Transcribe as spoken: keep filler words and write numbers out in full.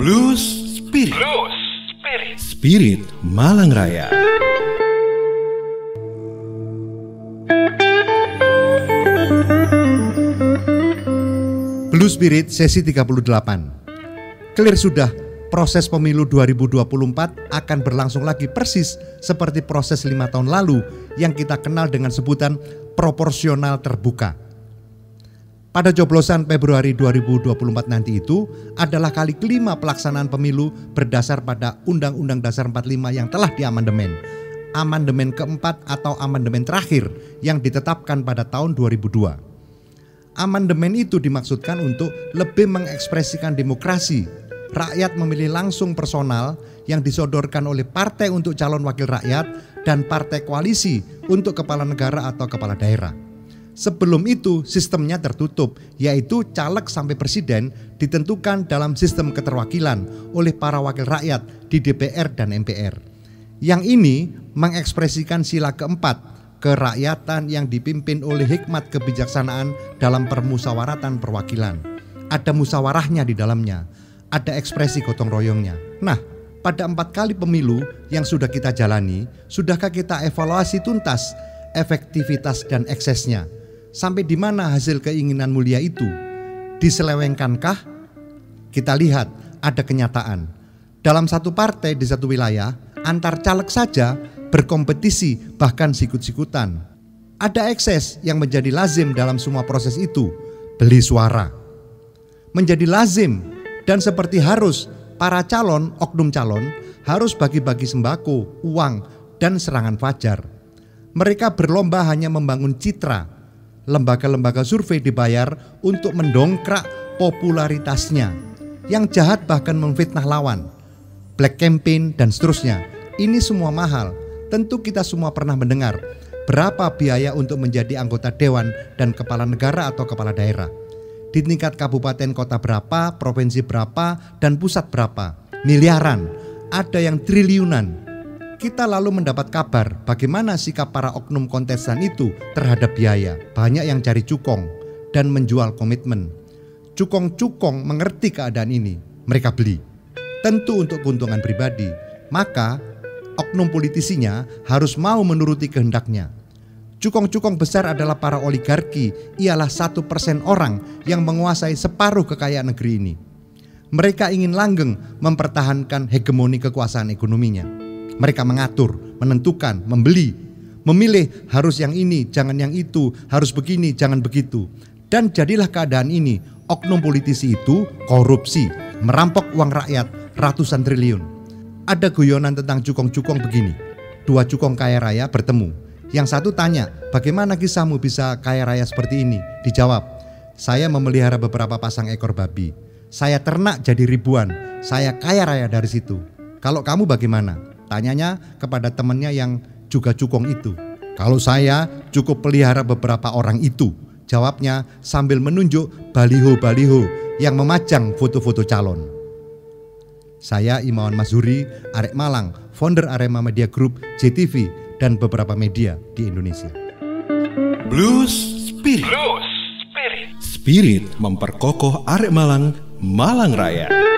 Blues Spirit. Blues Spirit. Spirit Malang Raya. Blues Spirit sesi tiga puluh delapan. Clear sudah, proses pemilu dua ribu dua puluh empat akan berlangsung lagi persis seperti proses lima tahun lalu yang kita kenal dengan sebutan proporsional terbuka. Pada coblosan Februari dua ribu dua puluh empat nanti itu adalah kali kelima pelaksanaan pemilu berdasar pada Undang-Undang Dasar empat puluh lima yang telah diamandemen. Amandemen keempat atau amandemen terakhir yang ditetapkan pada tahun dua ribu dua. Amandemen itu dimaksudkan untuk lebih mengekspresikan demokrasi. Rakyat memilih langsung personal yang disodorkan oleh partai untuk calon wakil rakyat dan partai koalisi untuk kepala negara atau kepala daerah. Sebelum itu sistemnya tertutup, yaitu caleg sampai presiden ditentukan dalam sistem keterwakilan oleh para wakil rakyat di D P R dan M P R. Yang ini mengekspresikan sila keempat, kerakyatan yang dipimpin oleh hikmat kebijaksanaan dalam permusawaratan perwakilan. Ada musyawarahnya di dalamnya, ada ekspresi gotong royongnya. Nah, pada empat kali pemilu yang sudah kita jalani, sudahkah kita evaluasi tuntas efektivitas dan eksesnya? Sampai di mana hasil keinginan mulia itu? Diselewengkankah? Kita lihat ada kenyataan. Dalam satu partai di satu wilayah, antar caleg saja berkompetisi bahkan sikut-sikutan. Ada ekses yang menjadi lazim dalam semua proses itu, beli suara. Menjadi lazim dan seperti harus para calon, oknum calon harus bagi-bagi sembako, uang, dan serangan fajar. Mereka berlomba hanya membangun citra. Lembaga-lembaga survei dibayar untuk mendongkrak popularitasnya. Yang jahat bahkan memfitnah lawan, black campaign dan seterusnya. Ini semua mahal. Tentu kita semua pernah mendengar berapa biaya untuk menjadi anggota dewan dan kepala negara atau kepala daerah. Di tingkat kabupaten kota berapa, provinsi berapa, dan pusat berapa. Miliaran, ada yang triliunan. Kita lalu mendapat kabar bagaimana sikap para oknum kontestan itu terhadap biaya. Banyak yang cari cukong dan menjual komitmen. Cukong-cukong mengerti keadaan ini, mereka beli. Tentu untuk keuntungan pribadi, maka oknum politisinya harus mau menuruti kehendaknya. Cukong-cukong besar adalah para oligarki, ialah satu persen orang yang menguasai separuh kekayaan negeri ini. Mereka ingin langgeng mempertahankan hegemoni kekuasaan ekonominya. Mereka mengatur, menentukan, membeli, memilih harus yang ini, jangan yang itu, harus begini, jangan begitu. Dan jadilah keadaan ini, oknum politisi itu korupsi, merampok uang rakyat ratusan triliun. Ada guyonan tentang cukong-cukong begini, dua cukong kaya raya bertemu. Yang satu tanya, bagaimana kisahmu bisa kaya raya seperti ini? Dijawab, saya memelihara beberapa pasang ekor babi. Saya ternak jadi ribuan, saya kaya raya dari situ. Kalau kamu bagaimana? Tanyanya kepada temannya yang juga cukong itu. Kalau saya cukup pelihara beberapa orang itu. Jawabnya sambil menunjuk baliho-baliho yang memajang foto-foto calon. Saya Imawan Mazhuri, Arek Malang, founder Arema Media Group, J T V, dan beberapa media di Indonesia. Blues Spirit. Blues Spirit. Spirit memperkokoh Arek Malang, Malang Raya.